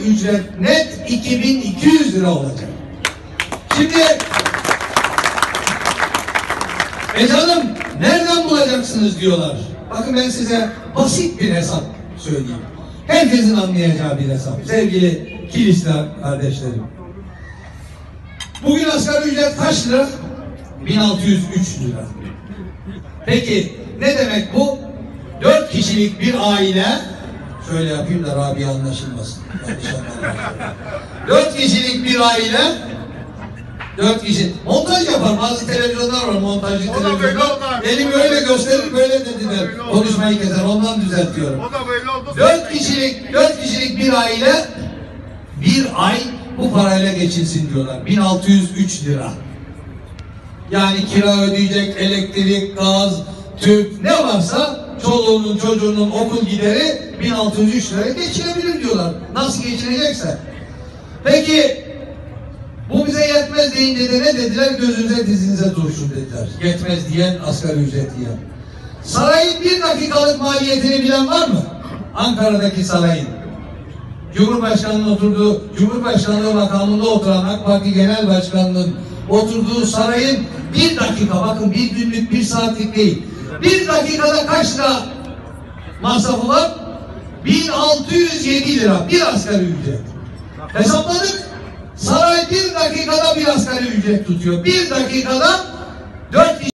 ücret net 2200 lira olacak. Şimdi canım nereden bulacaksınız diyorlar. Bakın ben size basit bir hesap söyleyeyim. Herkesin anlayacağı bir hesap. Sevgili Kilisler kardeşlerim. Bugün asgari ücret kaç lira? 1603 lira. Peki ne demek bu? 4 kişilik bir aile, şöyle yapayım da Rabia anlaşılmasın. 4 kişilik bir aile, 4 kişi. Montaj yapar. Bazı televizyonlar var, montajcı televizyonlar. Elim öyle gösterir, böyle dediler. Konuşmayı keser, ondan düzeltiyorum. 4 kişilik bir aile, bir ay bu parayla geçinsin diyorlar. 1603 lira. Yani kira ödeyecek, elektrik, gaz, tüp, ne varsa çoluğunun çocuğunun okul gideri 1603 liraya geçirebilir diyorlar. Nasıl geçinecekse. Peki bu bize yetmez deyince de ne dediler? Gözünüze dizinize dursun dediler. Yetmez diyen, asgari ücret diyen. Sarayın 1 dakikalık maliyetini bilen var mı? Ankara'daki sarayın. Cumhurbaşkanı'nın oturduğu, Cumhurbaşkanlığı makamında oturan AK Parti Genel Başkanı'nın oturduğu sarayın 1 dakika, bakın 1 günlük 1 saatlik değil. 1 dakikada kaç lira masrafı var? 1607 lira. Bir asgari ücret. Hesapladık. Saray 1 dakikada bir asgari ücret tutuyor. 1 dakikada 4